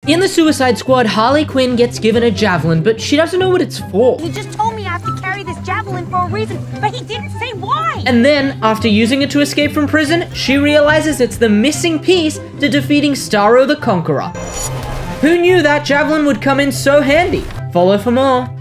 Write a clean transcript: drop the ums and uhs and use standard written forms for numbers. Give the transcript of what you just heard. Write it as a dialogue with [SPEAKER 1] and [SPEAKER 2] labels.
[SPEAKER 1] In the Suicide Squad, Harley Quinn gets given a javelin, but she doesn't know what it's for.
[SPEAKER 2] He just told me I have to carry this javelin for a reason, but he didn't say why.
[SPEAKER 1] And then, after using it to escape from prison, she realizes it's the missing piece to defeating Starro the Conqueror. Who knew that javelin would come in so handy? Follow for more.